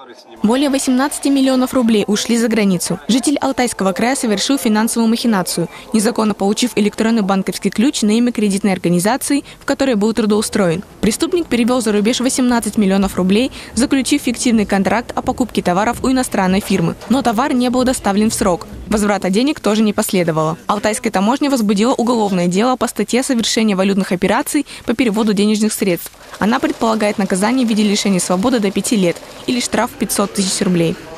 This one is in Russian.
Более 18 миллионов рублей ушли за границу. Житель Алтайского края совершил финансовую махинацию, незаконно получив электронный банковский ключ на имя кредитной организации, в которой был трудоустроен. Преступник перевел за рубеж 18 миллионов рублей, заключив фиктивный контракт о покупке товаров у иностранной фирмы. Но товар не был доставлен в срок. Возврата денег тоже не последовало. Алтайская таможня возбудила уголовное дело по статье «Совершение валютных операций по переводу денежных средств». Она предполагает наказание в виде лишения свободы до 5 лет или штраф 500 тысяч рублей.